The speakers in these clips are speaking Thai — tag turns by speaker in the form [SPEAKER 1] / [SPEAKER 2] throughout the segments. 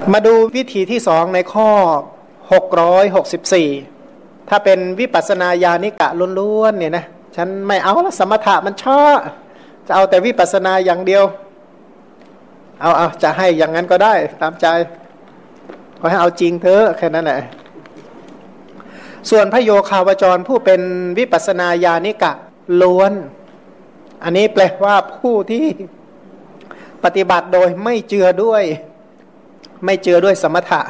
[SPEAKER 1] มาดูวิธีที่สองในข้อ664ถ้าเป็นวิปัสสนาญาณิกะล้วนๆเนี่ยนะฉันไม่เอาละสมถะมันช้าจะเอาแต่วิปัสสนาอย่างเดียวเอาจะให้อย่างนั้นก็ได้ตามใจขอให้เอาจริงเถอะแค่นั้นแหละส่วนพระโยคาวจรผู้เป็นวิปัสสนาญาณิกะล้วนอันนี้แปลว่าผู้ที่ปฏิบัติโดยไม่เจือด้วยสมถะ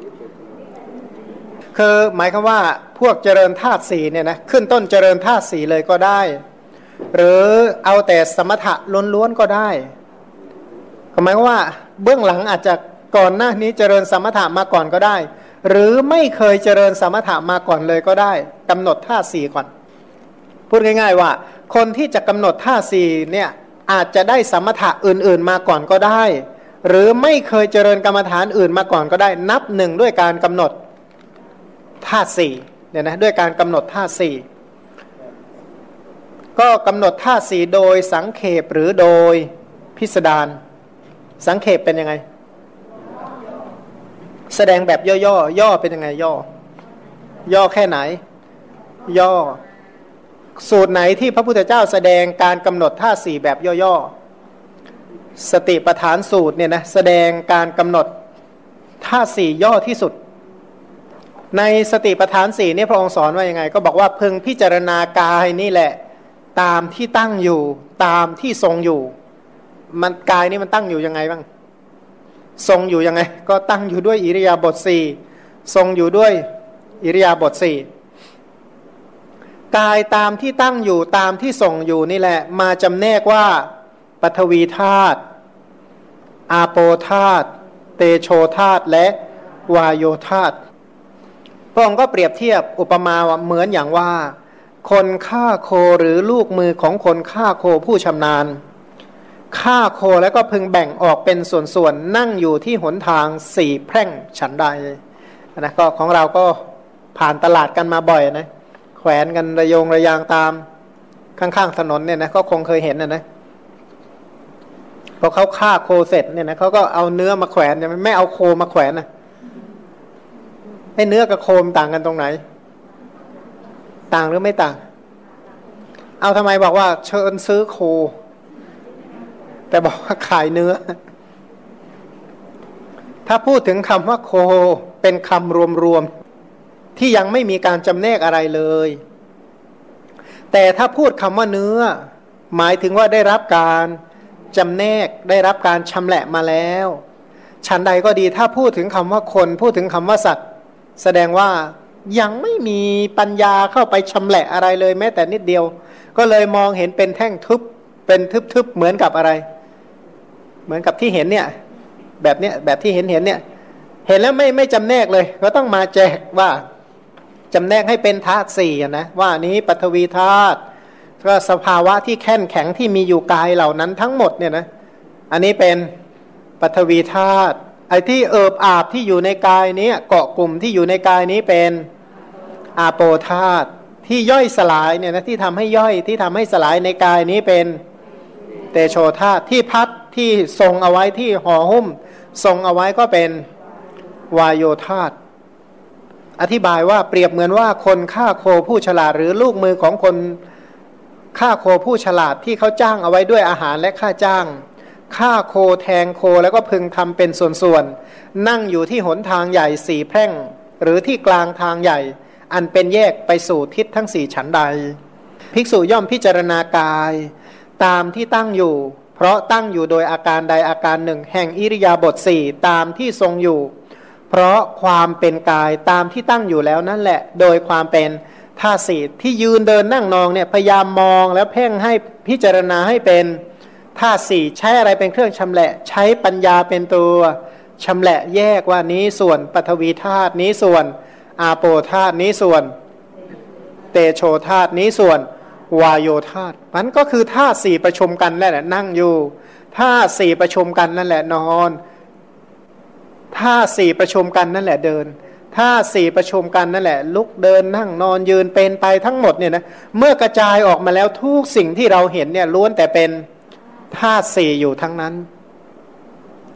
[SPEAKER 1] คือหมายความว่าพวกเจริญธาตุสี่เนี่ยนะขึ้นต้นเจริญธาตุสี่เลยก็ได้หรือเอาแต่สมถะล้วนๆก็ได้หมายความว่าเบื้องหลังอาจจะก่อนหน้านี้เจริญสมถะมาก่อนก็ได้หรือไม่เคยเจริญสมถะมาก่อนเลยก็ได้กำหนดธาตุสี่ก่อนพูดง่ายๆว่าคนที่จะกำหนดธาตุสี่เนี่ยอาจจะได้สมถะอื่นๆมาก่อนก็ได้หรือไม่เคยเจริญกรรมฐานอื่นมาก่อนก็ได้นับหนึ่งด้วยการกำหนดธาตุสี่เนี่ยนะด้วยการกำหนดธาตุสี่ก็กำหนดธาตุสี่โดยสังเขปหรือโดยพิสดารสังเขปเป็นยังไงแสดงแบบย่อเป็นยังไงย่อแค่ไหนย่อสูตรไหนที่พระพุทธเจ้าแสดงการกำหนดธาตุสี่แบบย่อสติปัฏฐานสูตรเนี่ยนะแสดงการกำหนดธาตุสี่ย่อที่สุดในสติปัฏฐานสี่นี่พระองค์สอนว่ายังไงก็บอกว่าพึงพิจารณากายนี่แหละตามที่ตั้งอยู่ตามที่ทรงอยู่มันกายนี่มันตั้งอยู่ยังไงบ้างทรงอยู่ยังไงก็ตั้งอยู่ด้วยอิริยาบถสี่ทรงอยู่ด้วยอิริยาบถสี่กายตามที่ตั้งอยู่ตามที่ทรงอยู่นี่แหละมาจำแนกว่าปฐวีธาตุอาโปธาตุเตโชธาตุและวายโยธาตุพระองค์ก็เปรียบเทียบอุปมาเหมือนอย่างว่าคนฆ่าโคหรือลูกมือของคนฆ่าโคผู้ชำนาญฆ่าโคแล้วก็พึงแบ่งออกเป็นส่วนๆนั่งอยู่ที่หนทางสี่แพร่งฉันใดนะก็ของเราก็ผ่านตลาดกันมาบ่อยนะแขวนกันระยงระยางตามข้างๆถนนเนี่ยนะก็คงเคยเห็นนะพอเขาฆ่าโคเสร็จเนี่ยนะเขาก็เอาเนื้อมาแขวนเนี่ยไม่เอาโคมาแขวนนะให้เนื้อกับโคมต่างกันตรงไหนต่างหรือไม่ต่างเอาทำไมบอกว่าเชิญซื้อโคแต่บอกว่าขายเนื้อถ้าพูดถึงคำว่าโคเป็นคำรวมๆที่ยังไม่มีการจำแนกอะไรเลยแต่ถ้าพูดคำว่าเนื้อหมายถึงว่าได้รับการจำแนกได้รับการชำแหละมาแล้วฉันใดก็ดีถ้าพูดถึงคำว่าคนพูดถึงคำว่าสัตว์แสดงว่ายังไม่มีปัญญาเข้าไปชำแหละอะไรเลยแม้แต่นิดเดียวก็เลยมองเห็นเป็นแท่งทึบเป็นทึบๆเหมือนกับอะไรเหมือนกับที่เห็นเนี่ยแบบเนี้ยแบบที่เห็นเนี่ยเห็นแล้วไม่จำแนกเลยก็ต้องมาแจกว่าจำแนกให้เป็นธาตุสี่นะว่านี้ปฐวีธาตุก็สภาวะที่แข็งแข็งที่มีอยู่กายเหล่านั้นทั้งหมดเนี่ยนะอันนี้เป็นปฐวีธาตุไอ้ที่เอิบอาบที่อยู่ในกายนี้เกาะกลุ่มที่อยู่ในกายนี้เป็นอาโปธาตุที่ย่อยสลายเนี่ยนะที่ทำให้ย่อยที่ทำให้สลายในกายนี้เป็นเตโชธาตุที่พัดที่ทรงเอาไว้ที่ห่อหุ้มทรงเอาไว้ก็เป็นวายโยธาตุอธิบายว่าเปรียบเหมือนว่าคนฆ่าโคผู้ฉลาดหรือลูกมือของคนฆ่าโคผู้ฉลาดที่เขาจ้างเอาไว้ด้วยอาหารและค่าจ้างฆ่าโคแทงโคแล้วก็พึงทำเป็นส่วนๆนั่งอยู่ที่หนทางใหญ่สี่แพร่งหรือที่กลางทางใหญ่อันเป็นแยกไปสู่ทิศทั้งสี่ฉันใดภิกษุย่อมพิจารณากายตามที่ตั้งอยู่เพราะตั้งอยู่โดยอาการใดอาการหนึ่งแห่งอิริยาบถสี่ตามที่ทรงอยู่เพราะความเป็นกายตามที่ตั้งอยู่แล้วนั่นแหละโดยความเป็นธาตุสี่ที่ยืนเดินนั่งนอนเนี่ยพยายามมองแล้วเพ่งให้พิจารณาให้เป็นธาตุสี่ใช้อะไรเป็นเครื่องชำแหละใช้ปัญญาเป็นตัวชำแหละแยกว่านี้ส่วนปฐวีธาตุนี้ส่วนอาโปธาตุนี้ส่วนเตโชธาตุนี้ส่วนวายโยธาตุมันก็คือธาตุสี่ประชุมกันนั่นแหละนั่งอยู่ธาตุสี่ประชุมกันนั่นแหละนอนธาตุสี่ประชุมกันนั่นแหละเดินธาตุสี่ประชุมกันนั่นแหละลุกเดินนั่งนอนยืนเป็นไปทั้งหมดเนี่ยนะเมื่อกระจายออกมาแล้วทุกสิ่งที่เราเห็นเนี่ยล้วนแต่เป็นธาตุสี่อยู่ทั้งนั้น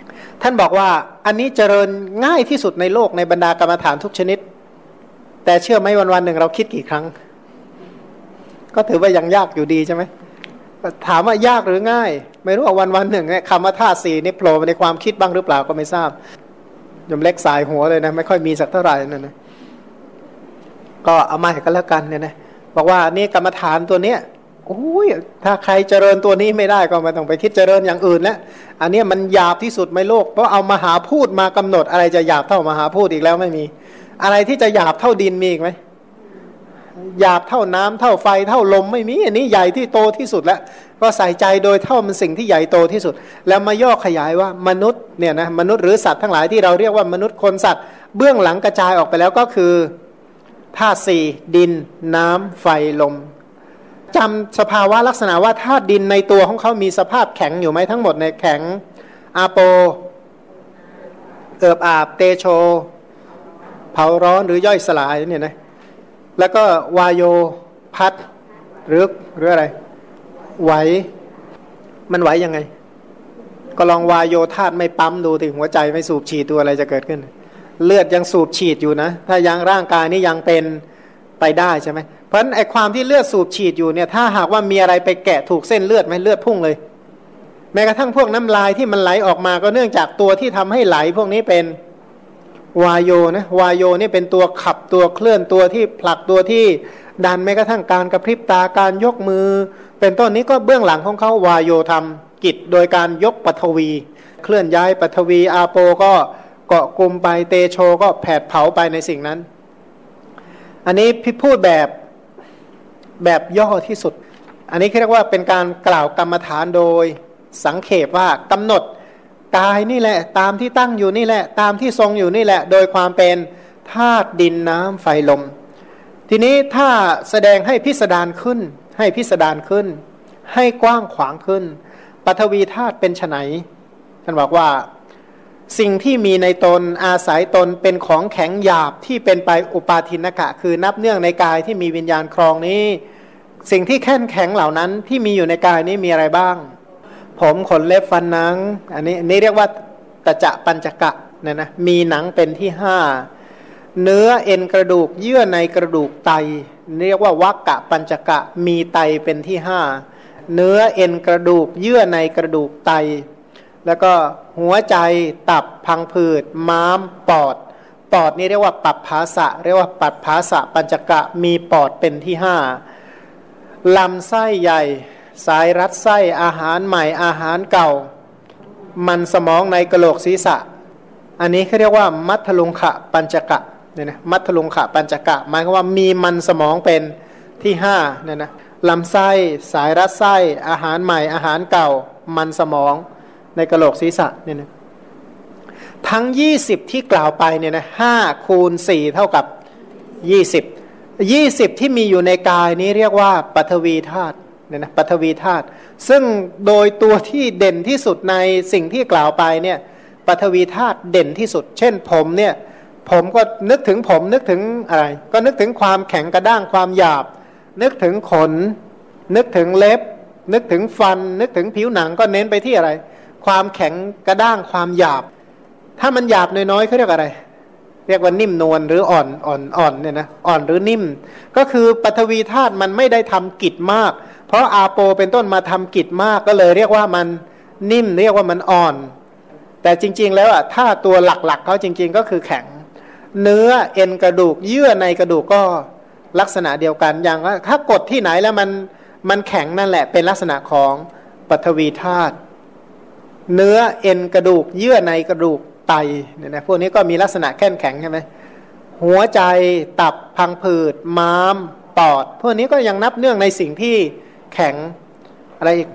[SPEAKER 1] ท่านบอกว่าอันนี้เจริญง่ายที่สุดในโลกในบรรดากรรมฐานทุกชนิดแต่เชื่อไหมวันๆหนึ่งเราคิดกี่ครั้งก็ถือว่ายังยากอยู่ดีใช่ไหมถามว่ายากหรือง่ายไม่รู้ว่าวันๆหนึ่งเนี่ยคำว่าธาตุสี่นี่โผล่ในความคิดบ้างหรือเปล่าก็ไม่ทราบยมเล็กสายหัวเลยนะไม่ค่อยมีสักเท่าไหร่นั่นนะก็เอามาให้กันแล้วกันเนี่ยนะบอกว่านี่กรรมฐานตัวเนี้ยโอ้ยถ้าใครเจริญตัวนี้ไม่ได้ก็ไม่ต้องไปคิดเจริญอย่างอื่นแล้วอันนี้มันหยาบที่สุดในโลกเพราะเอามหาพูดมากำหนดอะไรจะหยาบเท่ามหาพูดอีกแล้วไม่มีอะไรที่จะหยาบเท่าดินมีอีกไหมหยาบเท่าน้ำเท่าไฟเท่าลมไม่มีอันนี้ใหญ่ที่โตที่สุดแล้วก็ใส่ใจโดยเท่ามันสิ่งที่ใหญ่โตที่สุดแล้วมาย่อขยายว่ามนุษย์เนี่ยนะมนุษย์หรือสัตว์ทั้งหลายที่เราเรียกว่ามนุษย์คนสัตว์เบื้องหลังกระจายออกไปแล้วก็คือธาตุสี่ดินน้ำไฟลมจำสภาวะลักษณะว่าธาตุดินในตัวของเขามีสภาพแข็งอยู่ไหมทั้งหมดในแข็งอาโปเอิบอาบเตโชเผาร้อนหรือย่อยสลายเนี่ยนะแล้วก็วายโยพัดหรืออะไรไหวมันไหวยังไงก็ลองวายโยธาตุไม่ปั๊มดูถึงหัวใจไม่สูบฉีดตัวอะไรจะเกิดขึ้นเลือดยังสูบฉีดอยู่นะถ้ายังร่างกายนี้ยังเป็นไปได้ใช่ไหมเพราะฉะนั้นไอ้ความที่เลือดสูบฉีดอยู่เนี่ยถ้าหากว่ามีอะไรไปแกะถูกเส้นเลือดไหมเลือดพุ่งเลยแม้กระทั่งพวกน้ำลายที่มันไหลออกมาก็เนื่องจากตัวที่ทำให้ไหลพวกนี้เป็นวายโยนะวายโยนี่เป็นตัวขับตัวเคลื่อนตัวที่ผลักตัวที่ดันแม้กระทั่งการกระพริบตาการยกมือเป็นต้นนี้ก็เบื้องหลังของเขาวายโยทำกิจโดยการยกปฐวีเคลื่อนย้ายปฐวีอาโปก็เกาะกลุ่มไปเตโชก็แผดเผาไปในสิ่งนั้นอันนี้พี่พูดแบบย่อที่สุดอันนี้เรียกว่าเป็นการกล่าวกรรมฐานโดยสังเขปว่ากำหนดกายนี่แหละตามที่ตั้งอยู่นี่แหละตามที่ทรงอยู่นี่แหละโดยความเป็นธาตุดินน้ำไฟลมทีนี้ถ้าแสดงให้พิสดารขึ้นให้พิสดารขึ้นให้กว้างขวางขึ้นปฐวีธาตุเป็นไฉนท่านบอกว่าสิ่งที่มีในตนอาศัยตนเป็นของแข็งหยาบที่เป็นไปอุปาทินกะคือนับเนื่องในกายที่มีวิญญาณครองนี้สิ่งที่แข็งแข็งเหล่านั้นที่มีอยู่ในกายนี้มีอะไรบ้างผมขนเล็บฟันหนังอันนี้เรียกว่าตจะปัญจกะเนี่ยนะมีหนังเป็นที่ห้าเนื้อเอ็นกระดูกเยื่อในกระดูกไตเรียกว่าวักกะปัญจกะมีไตเป็นที่ห้าเนื้อเอ็นกระดูกเยื่อในกระดูกไตแล้วก็หัวใจตับพังผืดม้ามปอดนี่เรียกว่าปัปภาสะเรียกว่าปัปภาสะปัญจกะมีปอดเป็นที่ห้าลำไส้ใหญ่สายรัดไส้อาหารใหม่อาหารเก่ามันสมองในกะโหลกศีรษะอันนี้เขาเรียกว่ามัทธลุงขะปัญจกะเนี่ยนะมัทธลุงขะปัญจกะหมายความว่ามีมันสมองเป็นที่ห้าเนี่ยนะลำไส้สายรัดไส้อาหารใหม่อาหารเก่ามันสมองในกะโหลกศีรษะเนี่ยนะทั้ง20ที่กล่าวไปเนี่ยนะ5คูณ4เท่ากับ20ที่มีอยู่ในกายนี้เรียกว่าปฐวีธาตุเนี่ยนะปฐวีธาตุซึ่งโดยตัวที่เด่นที่สุดในสิ่งที่กล่าวไปเนี่ยปฐวีธาตุเด่นที่สุดเช่นผมเนี่ยผมก็นึกถึงผมนึกถึงอะไรก็นึกถึงความแข็งกระด้างความหยาบนึกถึงขนนึกถึงเล็บนึกถึงฟันนึกถึงผิวหนังก็เน้นไปที่อะไรความแข็งกระด้างความหยาบถ้ามันหยาบน้อยๆเขาเรียกอะไรเรียกว่านิ่มนวลหรืออ่อนเนี่ยนะอ่อนหรือนิ่มก็คือปฐวีธาตุมันไม่ได้ทำกิจมากเพราะอาโปเป็นต้นมาทำกิจมากก็เลยเรียกว่ามันนิ่มเรียกว่ามันอ่อนแต่จริงๆแล้วอ่ะถ้าตัวหลักๆเขาจริงๆก็คือแข็งเนื้อเอ็นกระดูกเยื่อในกระดูกก็ลักษณะเดียวกันอย่างว่าถ้ากดที่ไหนแล้วมันแข็งนั่นแหละเป็นลักษณะของปฐวีธาตุเนื้อเอ็นกระดูกเยื่อในกระดูกไตเนี่ยนะพวกนี้ก็มีลักษณะแข็งใช่ไหมหัวใจตับพังผืดม้ามปอดพวกนี้ก็ยังนับเนื่องในสิ่งที่แข็งอะไรอีก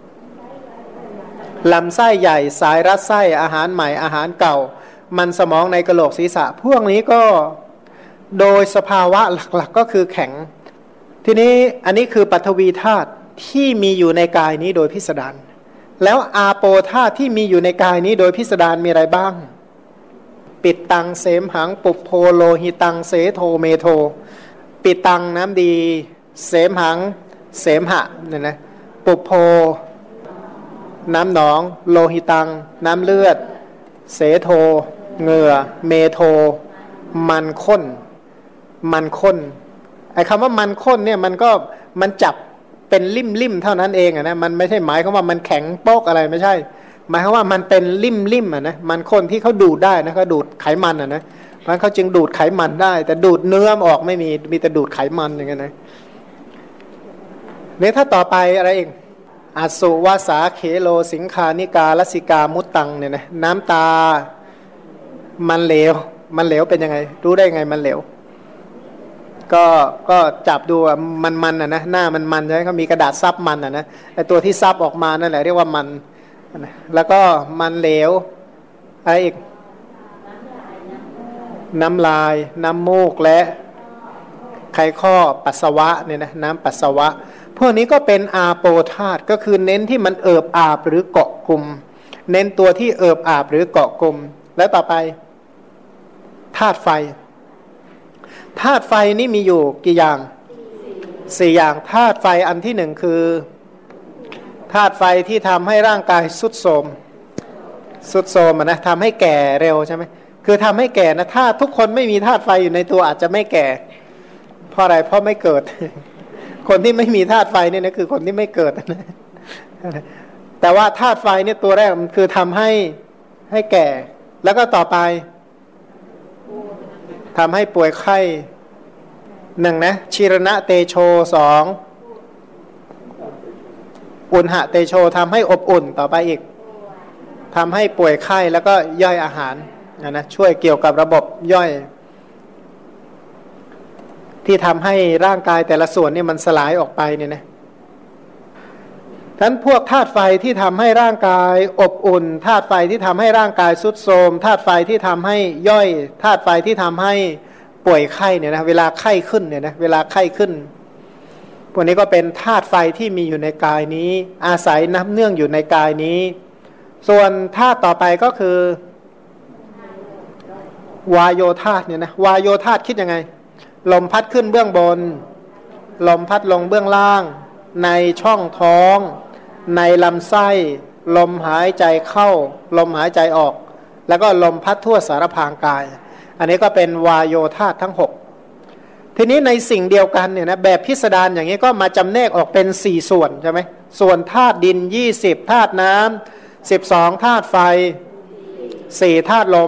[SPEAKER 1] ลำไส้ใหญ่สายรัดไส้อาหารใหม่อาหารเก่ามันสมองในกะโหลกศีรษะพวกนี้ก็โดยสภาวะหลักๆก็คือแข็งทีนี้อันนี้คือปฐวีธาตุที่มีอยู่ในกายนี้โดยพิสดารแล้วอาโปธาตุที่มีอยู่ในกายนี้โดยพิสดารมีอะไรบ้างปิดตังเสมหังปุพโพโลหิตังเสโทเมโทปิดตังน้ำดีเสมหังเสมหะเนี่ยนะปุพโพน้ำหนองโลหิตังน้ำเลือดเสโทเหงื่อเมโทมันข้นมันข้นไอ้คำว่ามันข้นเนี่ยมันจับเป็นลิ่มเท่านั้นเองอะนะมันไม่ใช่หมายความว่ามันแข็งโป๊กอะไรไม่ใช่หมายความว่ามันเป็นลิ่มอะนะมันข้นที่เขาดูดได้นะเขาดูดไขมันอะนะมันเขาจึงดูดไขมันได้แต่ดูดเนื้อออกไม่มีแต่ดูดไขมันอย่างเงี้ยนะเนี่ยถ้าต่อไปอะไรเองอสุวาสาเขโลสิงคานิกาลสิกามุตตังเนี่ยนะน้ำตามันเหลวเป็นยังไงรู้ได้ไงมันเหลวก็จับดูมันอ่ะนะหน้ามันใช่ไหมเขามีกระดาษซับมันอ่ะนะไอตัวที่ซับออกมานั่นแหละเรียกว่ามันแล้วก็มันเหลวอะไรอีกน้ำลายน้ำมูกและไขข้อปัสสาวะเนี่ยนะน้ำปัสสาวะพวกนี้ก็เป็นอาโปธาตุก็คือเน้นที่มันเอิบอาบหรือเกาะกลุ่มเน้นตัวที่เอิบอาบหรือเกาะกลุ่มแล้วต่อไปธาตุไฟธาตุไฟนี่มีอยู่กี่อย่าง4อย่างธาตุไฟอันที่หนึ่งคือธาตุไฟที่ทำให้ร่างกายทรุดโทรมนะทำให้แก่เร็วใช่ไหมคือทำให้แก่นะถ้าทุกคนไม่มีธาตุไฟอยู่ในตัวอาจจะไม่แก่เพราะอะไรเพราะไม่เกิด คนที่ไม่มีธาตุไฟเนี่ยนะคือคนที่ไม่เกิดนะแต่ว่าธาตุไฟเนี่ยตัวแรกมันคือทำให้แก่แล้วก็ต่อไปทำให้ป่วยไข้หนึ่งนะชิรณะเตโชสองอุณหะเตโชทำให้อบอุ่นต่อไปอีกทำให้ป่วยไข้แล้วก็ย่อยอาหารนะช่วยเกี่ยวกับระบบย่อยที่ทำให้ร่างกายแต่ละส่วนเนี่ยมันสลายออกไปเนี่ยนะทั้นพวกธาตุไฟที่ทำให้ร่างกายอบอุ่นธาตุไฟที่ทำให้ร่างกายทรุดโทรมธาตุไฟที่ทำให้ย่อยธาตุไฟที่ทำให้ป่วยไข้เนี่ยนะเวลาไข้ขึ้นเนี่ยนะเวลาไข้ขึ้นพวกนี้ก็เป็นธาตุไฟที่มีอยู่ในกายนี้อาศัยนับเนื่องอยู่ในกายนี้ส่วนธาตุต่อไปก็คือวายโยธาตุเนี่ยนะวายโยธาตุคิดยังไงลมพัดขึ้นเบื้องบนลมพัดลงเบื้องล่างในช่องท้องในลำไส้ลมหายใจเข้าลมหายใจออกแล้วก็ลมพัดทั่วสารพางกายอันนี้ก็เป็นวายโยธาตุทั้ง6ทีนี้ในสิ่งเดียวกันเนี่ยนะแบบพิสดารอย่างนี้ก็มาจำแนกออกเป็น4ส่วนใช่ไหมส่วนธาตุดิน20ธาตุน้ำ12ธาตุไฟ4ธาตุลม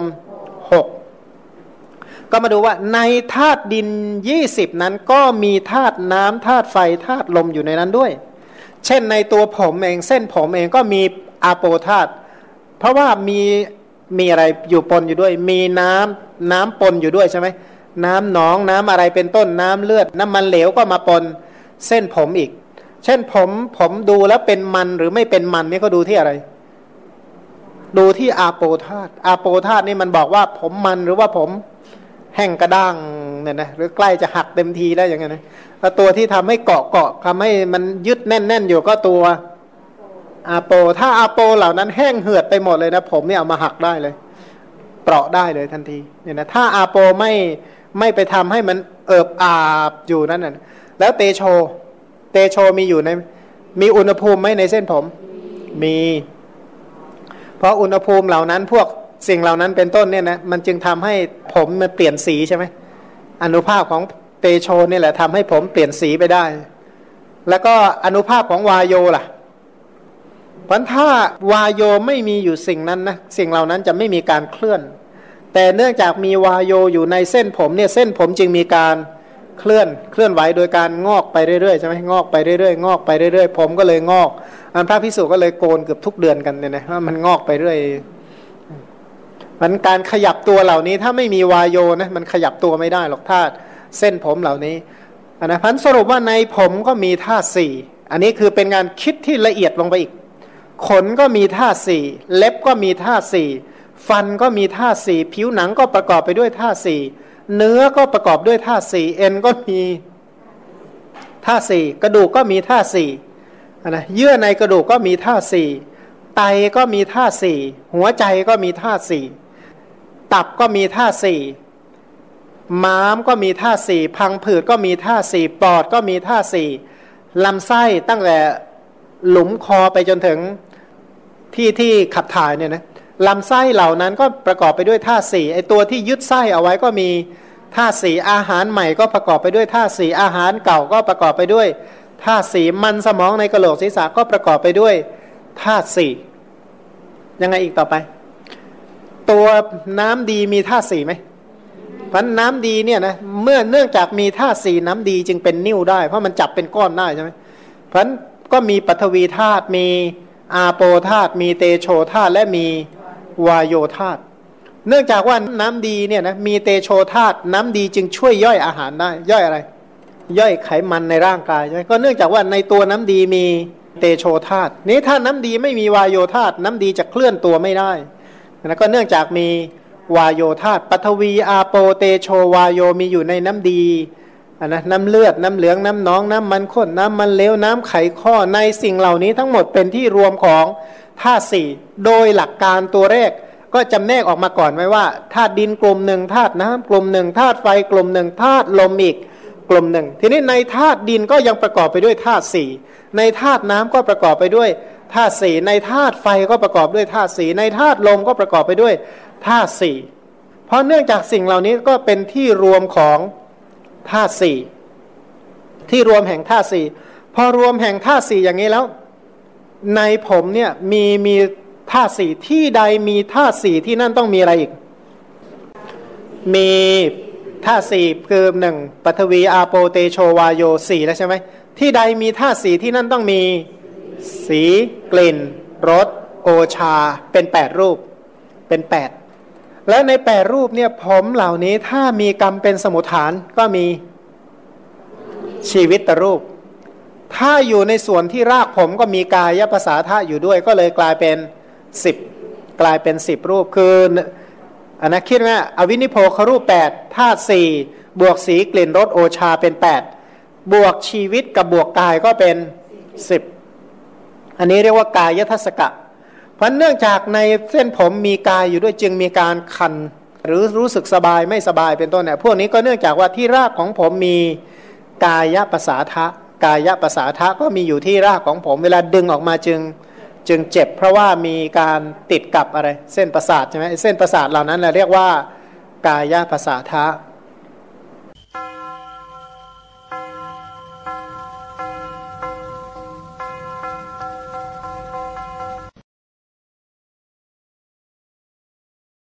[SPEAKER 1] 6ก็มาดูว่าในธาตุดิน20นั้นก็มีธาตุน้ำธาตุไฟธาตุลมอยู่ในนั้นด้วยเช่นในตัวผมเองเส้นผมเองก็มีอาโปธาตุเพราะว่ามีอะไรอยู่ปนอยู่ด้วยมีน้ำปนอยู่ด้วยใช่ไหมน้ำหนองน้ำอะไรเป็นต้นน้ำเลือดน้ำมันเหลวก็มาปนเส้นผมอีกเช่นผมดูแล้วเป็นมันหรือไม่เป็นมันนี่ก็ดูที่อะไรดูที่อาโปธาตุอาโปธาตุนี่มันบอกว่าผมมันหรือว่าผมแห้งกระด้างเนี่ยนะหรือใกล้จะหักเต็มทีแล้วอย่างเงี้ยนะแล้วตัวที่ทำให้เกาะทำให้มันยึดแน่นอยู่ก็ตัวอาโปถ้าอาโปเหล่านั้นแห้งเหือดไปหมดเลยนะผมเนี่ยเอามาหักได้เลยเปราะได้เลยทันทีเนี่ยนะถ้าอาโปไม่ไปทำให้มันเอิบอาบอยู่นั่นน่ะแล้วเตโชมีอยู่ในมีอุณหภูมิไหมในเส้นผมมีเพราะอุณหภูมิเหล่านั้นพวกสิ่งเหล่านั้นเป็นต้นเนี่ยนะมันจึงทำให้ผมมันเปลี่ยนสีใช่ไหมอนุภาคของเตโชนี่แหละทำให้ผมเปลี่ยนสีไปได้แล้วก็อนุภาคของวายโยล่ะเพราะถ้าวายโยไม่มีอยู่สิ่งนั้นนะสิ่งเหล่านั้นจะไม่มีการเคลื่อนแต่เนื่องจากมีวายโยอยู่ในเส้นผมเนี่ยเส้นผมจึงมีการเคลื่อนไหวโดยการงอกไปเรื่อยๆใช่ไหมงอกไปเรื่อยๆงอกไปเรื่อยๆผมก็เลยงอกพระภิกษุก็เลยโกนเกือบทุกเดือนกันเนี่ยนะว่ามันงอกไปเรื่อยมันการขยับตัวเหล่านี้ถ้าไม่มีวายโยนะมันขยับตัวไม่ได้หรอกธาตุเส้นผมเหล่านี้นะพันสรุปว่าในผมก็มีธาตุ4อันนี้คือเป็นการคิดที่ละเอียดลงไปอีกขนก็มีธาตุ4เล็บก็มีธาตุ4ฟันก็มีธาตุ4ผิวหนังก็ประกอบไปด้วยธาตุ4เนื้อก็ประกอบด้วยธาตุ4เอ็นก็มีธาตุ4กระดูกก็มีธาตุ4นะเยื่อในกระดูกก็มีธาตุ4ไตก็มีธาตุ4หัวใจก็มีธาตุ4ตับก็มีธาตุ4ม้ามก็มีธาตุ4พังผืดก็มีธาตุ4ปอดก็มีธาตุ4ลำไส้ตั้งแต่หลุมคอไปจนถึงที่ขับถ่ายเนี่ยนะลำไส้เหล่านั้นก็ประกอบไปด้วยธาตุสี่ไอตัวที่ยึดไส้เอาไว้ก็มีธาตุสี่อาหารใหม่ก็ประกอบไปด้วยธาตุสี่อาหารเก่าก็ประกอบไปด้วยธาตุสี่มันสมองในกะโหลกศีรษะก็ประกอบไปด้วยธาตุสี่ยังไงอีกต่อไปตัวน้ำดีมีธาตุสี่ไหมเพราะน้ำดีเนี่ยนะเนื่องจากมีธาตุสี่น้ำดีจึงเป็นนิ่วได้เพราะมันจับเป็นก้อนได้ใช่ไหมเพราะก็มีปฐวีธาตุมีอาโปธาตุมีเตโชธาตุและมีวายโยธาตุเนื่องจากว่าน้ำดีเนี่ยนะมีเตโชธาตุน้ำดีจึงช่วยย่อยอาหารได้ย่อยอะไรย่อยไขมันในร่างกายใช่ไหมก็เนื่องจากว่าในตัวน้ำดีมีเตโชธาตุนี้ถ้าน้ำดีไม่มีวายโยธาตุน้ำดีจะเคลื่อนตัวไม่ได้นะก็เนื่องจากมีวายโยธาตุปฐวีอาโปเตโชวายโยมีอยู่ในน้ำดีนะน้ำเลือดน้ำเหลืองน้ำหนองน้ำมันข้นน้ำมันเลวน้ำไขข้อในสิ่งเหล่านี้ทั้งหมดเป็นที่รวมของธาตุสี่โดยหลักการตัวแรกก็จำแนกออกมาก่อนไว้ว่าธาตุดินกลุ่มหนึ่งธาตุน้ำกลุ่มหนึ่งธาตุไฟกลุ่มหนึ่งธาตุลมอีกกลุ่มหนึ่งทีนี้ในธาตุดินก็ยังประกอบไปด้วยธาตุสี่ในธาตุน้ำก็ประกอบไปด้วยธาตุสี่ในธาตุไฟก็ประกอบด้วยธาตุสี่ในธาตุลมก็ประกอบไปด้วยธาตุสี่เพราะเนื่องจากสิ่งเหล่านี้ก็เป็นที่รวมของธาตุสี่ที่รวมแห่งธาตุสี่พอรวมแห่งธาตุสี่อย่างนี้แล้วในผมเนี่ยมีธาตุสี่ที่ใดมีธาตุสี่ที่นั่นต้องมีอะไรอีกมีธาตุสี่คือหนึ่งปฐวีอาโปเตโชวาโยสี่แล้วใช่ไหมที่ใดมีธาตุสี่ที่นั่นต้องมีสีกลิ่นรสโอชาเป็น8รูปเป็น8และใน8รูปเนี่ยผมเหล่านี้ถ้ามีกรรมเป็นสมุฏฐานก็มีชีวิตตรูปถ้าอยู่ในส่วนที่รากผมก็มีกายภาษาธาอยู่ด้วยก็เลยกลายเป็น10กลายเป็น10รูปคืออันนั้นคิดว่าอวินิโพครูป8ธาตุ4บวกสีกลิ่นรสโอชาเป็น8บวกชีวิตกับบวกกายก็เป็น10อันนี้เรียกว่ากายทัศกะเพราะเนื่องจากในเส้นผมมีกายอยู่ด้วยจึงมีการคันหรือรู้สึกสบายไม่สบายเป็นต้นเนี่ยพวกนี้ก็เนื่องจากว่าที่รากของผมมีกายภาษาทะกายภาษาทะก็มีอยู่ที่รากของผมเวลาดึงออกมาจึงเจ็บเพราะว่ามีการติดกับอะไรเส้นประสาทใช่ไหมเส้นประสาทเหล่านั้นเราเรียกว่ากายภาษาทะ